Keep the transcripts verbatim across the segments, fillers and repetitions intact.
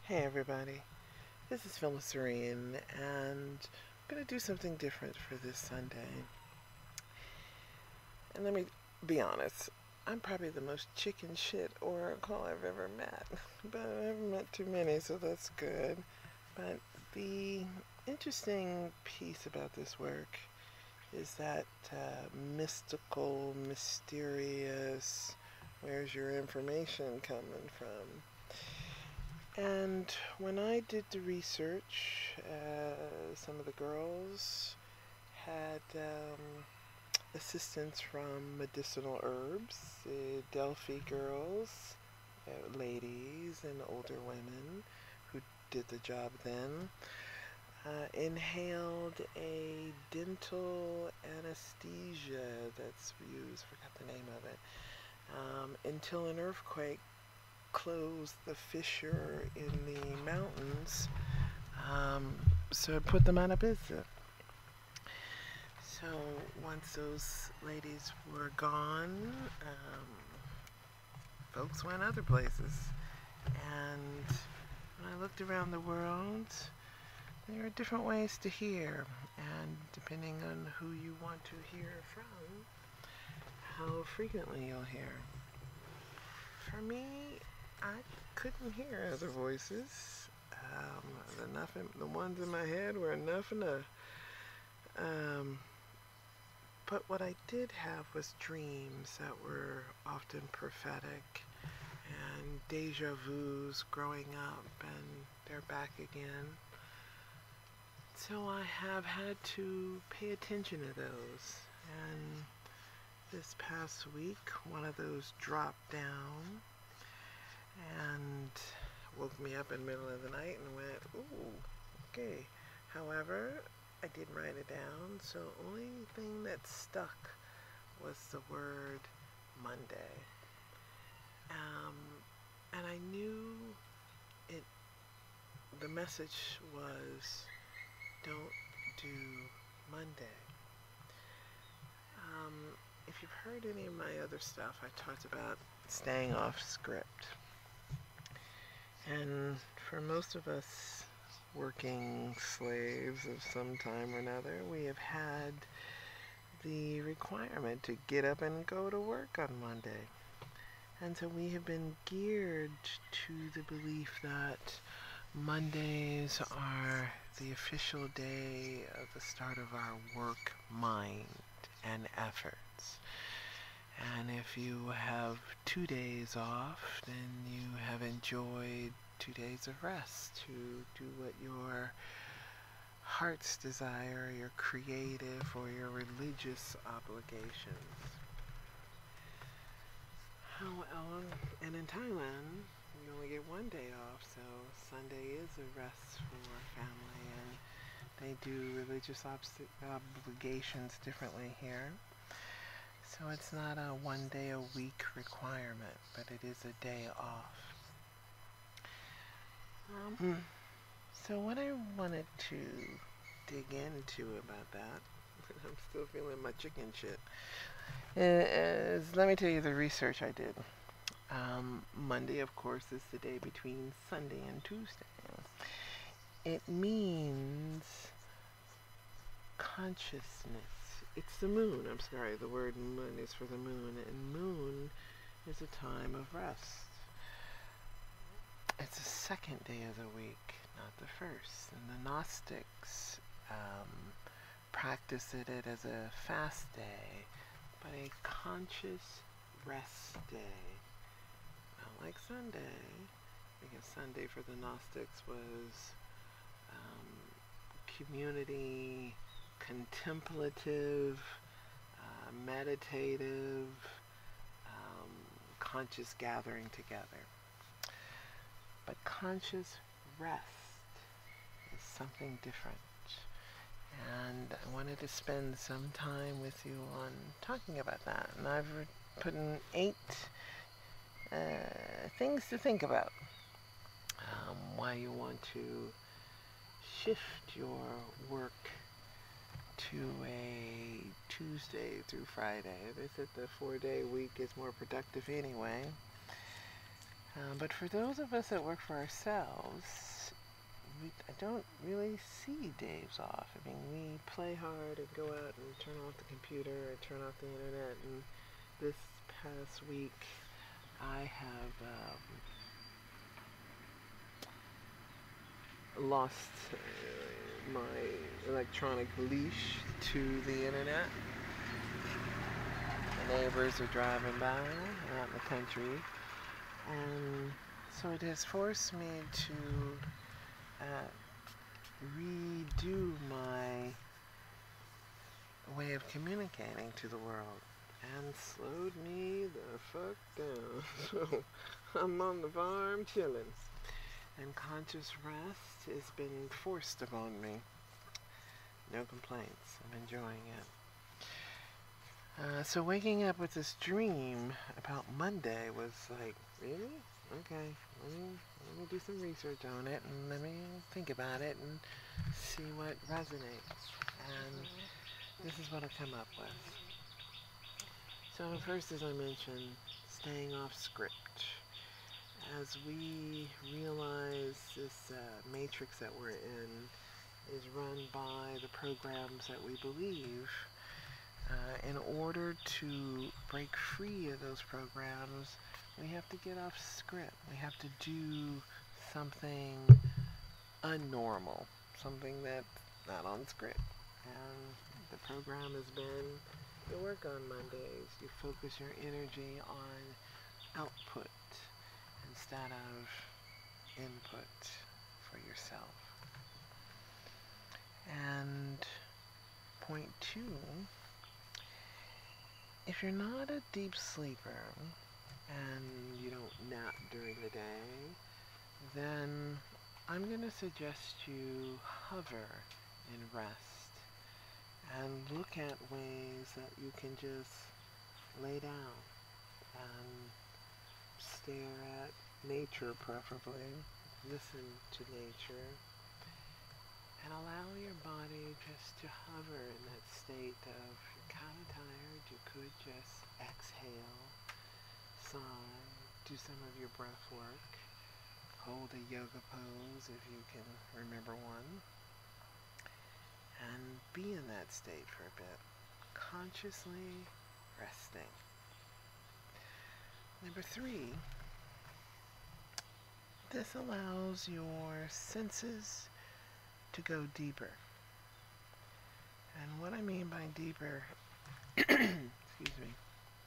Hey everybody, this is Phyllis Serene, and I'm going to do something different for this Sunday. And let me be honest, I'm probably the most chicken shit oracle I've ever met, but I haven't met too many, so that's good. But the interesting piece about this work is that uh, mystical, mysterious, where's your information coming from? And when I did the research, uh, some of the girls had um, assistance from medicinal herbs, the Delphi girls, uh, ladies and older women who did the job then, uh, inhaled a dental anesthesia that's used, forgot the name of it, um, until an earthquake closed the fissure in the mountains, um, so it put them out of business. So once those ladies were gone, um, folks went other places. And when I looked around the world, there are different ways to hear. And depending on who you want to hear from, how frequently you'll hear. For me, I couldn't hear other voices. Um, enough in, the ones in my head were enough enough. Um, but what I did have was dreams that were often prophetic and deja vus growing up, and they're back again. So I have had to pay attention to those. And this past week, one of those dropped down and woke me up in the middle of the night and went, ooh, okay. However, I did write it down, so only thing that stuck was the word Monday. Um, and I knew it, the message was, don't do Monday. Um, if you've heard any of my other stuff, I talked about staying off script. And for most of us working slaves of some time or another, we have had the requirement to get up and go to work on Monday. And so we have been geared to the belief that Mondays are the official day of the start of our work mind and efforts. And if you have two days off, then you have enjoyed two days of rest to do what your heart's desire, your creative or your religious obligations. However, and in Thailand, we only get one day off, so Sunday is a rest for family, and they do religious obligations differently here. So it's not a one day a week requirement, but it is a day off. Um, mm. So what I wanted to dig into about that, I'm still feeling my chicken shit, is, let me tell you the research I did. Um, Monday, of course, is the day between Sunday and Tuesday. It means consciousness. It's the moon. I'm sorry, the word moon is for the moon, and moon is a time of rest. It's the second day of the week, not the first. And the Gnostics um, practiced it as a fast day, but a conscious rest day. Not like Sunday, because Sunday for the Gnostics was um, community, contemplative, uh, meditative, um, conscious gathering together. But conscious rest is something different. And I wanted to spend some time with you on talking about that. And I've put in eight uh, things to think about. Um, why you want to shift your work to a Tuesday through Friday. They said the four-day week is more productive anyway. Uh, but for those of us that work for ourselves, we, I don't really see days off. I mean, we play hard and go out and turn off the computer and turn off the internet. And this past week, I have um, lost uh, my electronic leash to the internet. The neighbors are driving by out in the country, and so it has forced me to uh, redo my way of communicating to the world, and slowed me the fuck down. So I'm on the farm chilling, and conscious rest has been forced upon me. No complaints. I'm enjoying it. Uh, so waking up with this dream about Monday was like, really? Okay, let me, let me do some research on it, and let me think about it, and see what resonates. And this is what I come up with. So first, as I mentioned, staying off script. As we realize this uh, matrix that we're in is run by the programs that we believe, Uh, in order to break free of those programs, we have to get off script. We have to do something unnormal, something that's not on script. And the program has been, you work on Mondays, you focus your energy on output instead of input for yourself. And point two, if you're not a deep sleeper and you don't nap during the day, then I'm going to suggest you hover and rest and look at ways that you can just lay down and stare at nature, preferably, listen to nature, and allow your body just to hover in that state of, you're kind of tired, you could just exhale, sigh, do some of your breath work, hold a yoga pose if you can remember one, and be in that state for a bit, consciously resting. Number three, this allows your senses to go deeper. And what I mean by deeper, excuse me,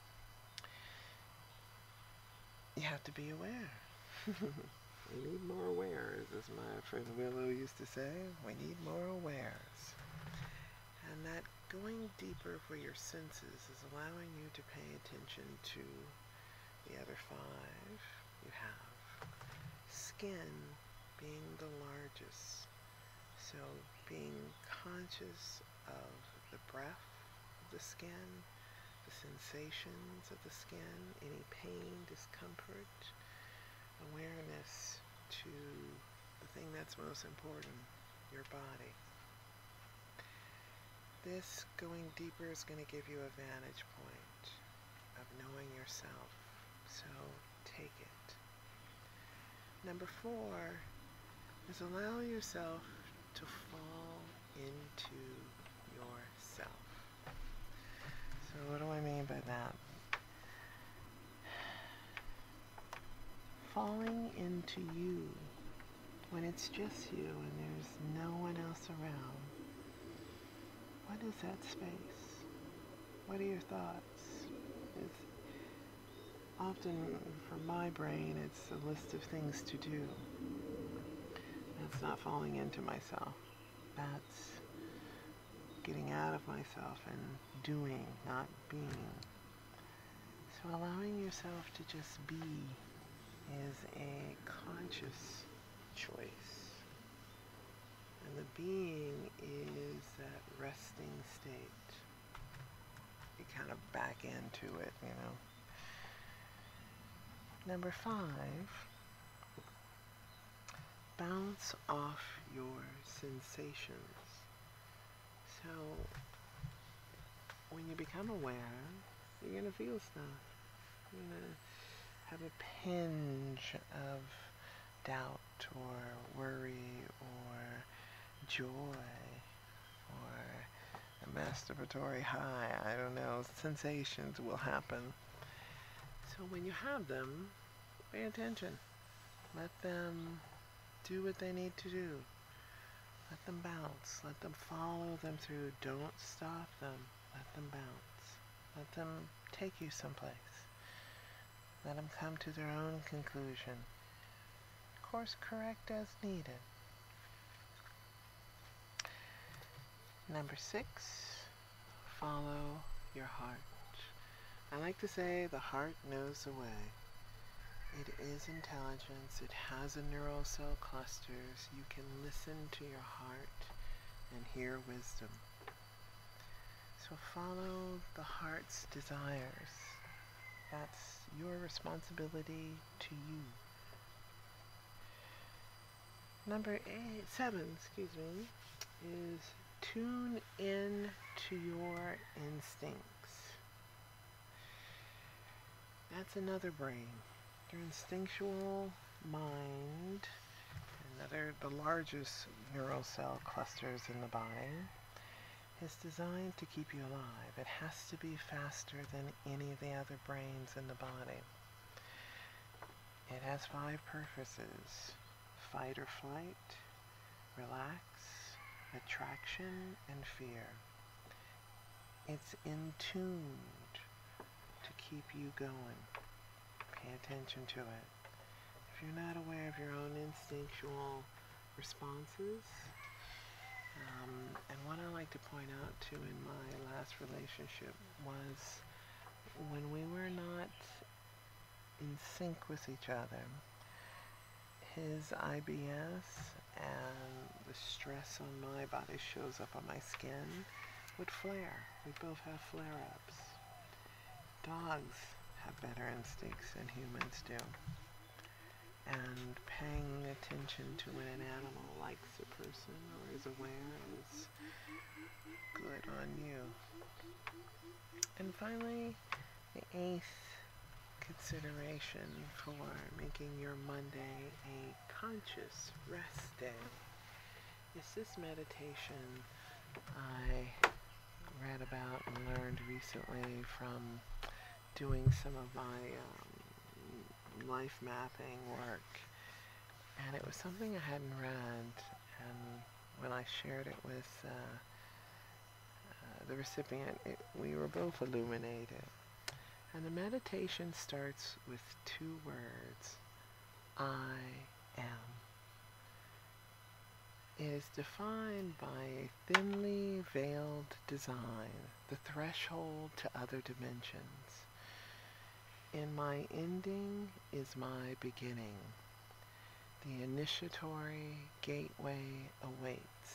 you have to be aware. We need more awares, as my friend Willow used to say. We need more awares. And that going deeper for your senses is allowing you to pay attention to the other five. You have skin being the largest. So being conscious of the breath of the skin, the sensations of the skin, any pain, discomfort, awareness to the thing that's most important, your body. This going deeper is going to give you a vantage point of knowing yourself, so take it. Number four is allow yourself to fall into yourself. So what do I mean by that? Falling into you when it's just you and there's no one else around. What is that space? What are your thoughts? It's often, for my brain, it's a list of things to do. That's not falling into myself. That's getting out of myself and doing, not being. So allowing yourself to just be is a conscious choice. And the being is that resting state. You kind of back into it, you know. Number five, bounce off your sensations. So when you become aware, you're going to feel stuff. You're going to have a pinch of doubt or worry or joy or a masturbatory high, I don't know, sensations will happen. So when you have them, pay attention. Let them do what they need to do. Let them bounce. Let them follow them through. Don't stop them. Let them bounce. Let them take you someplace. Let them come to their own conclusion. Course correct as needed. Number six, follow your heart. I like to say the heart knows the way. It is intelligence. It has a neural cell clusters. You can listen to your heart and hear wisdom. So follow the heart's desires. That's your responsibility to you. Number eight, seven, excuse me, is tune in to your instincts. That's another brain. Your instinctual mind, another, the largest neural cell clusters in the body, is designed to keep you alive. It has to be faster than any of the other brains in the body. It has five purposes: fight or flight, relax, attraction, and fear. It's in tuned to keep you going. Pay attention to it. If you're not aware of your own instinctual responses, um, and what I like to point out too in my last relationship was when we were not in sync with each other, his I B S and the stress on my body shows up on my skin would flare. We both have flare-ups. Dogs have better instincts than humans do. And paying attention to when an animal likes a person or is aware is good on you. And finally, the eighth consideration for making your Monday a conscious rest day is this meditation I read about and learned recently from doing some of my um, life mapping work. And it was something I hadn't read, and when I shared it with uh, uh, the recipient, it, we were both illuminated. And the meditation starts with two words: I am. It is defined by a thinly veiled design, the threshold to other dimensions. In my ending is my beginning. The initiatory gateway awaits.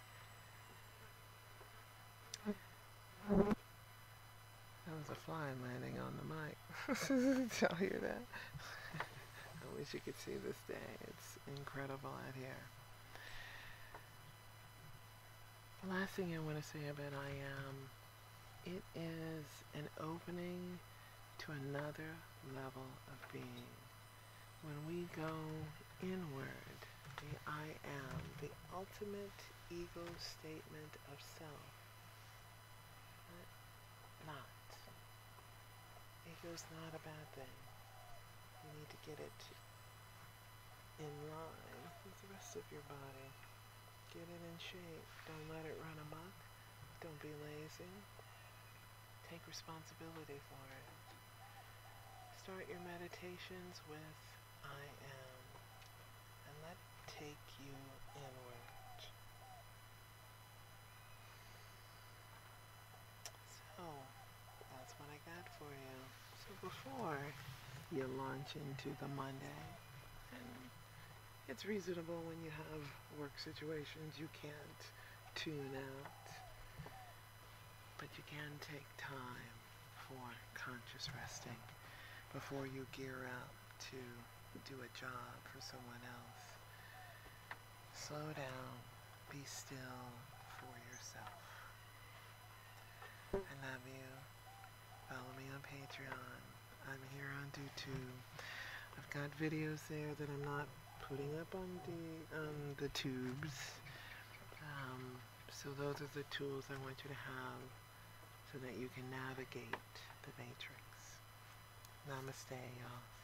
That was a fly landing on the mic. Did y'all hear that? I wish you could see this day. It's incredible out here. The last thing I want to say about I am, it is an opening to another level of being. When we go inward, the I am, the ultimate ego statement of self. Not. Ego's not a bad thing. You need to get it in line with the rest of your body. Get it in shape. Don't let it run amok. Don't be lazy. Take responsibility for it. Start your meditations with I am, and let it take you inward. So, that's what I got for you. So before you launch into the Monday, and it's reasonable when you have work situations you can't tune out, but you can take time for conscious resting before you gear up to do a job for someone else. Slow down, be still for yourself. I love you. Follow me on Patreon. I'm here on DTube. I've got videos there that I'm not putting up on the on the tubes. Um, so those are the tools I want you to have so that you can navigate the matrix. Namaste, y'all.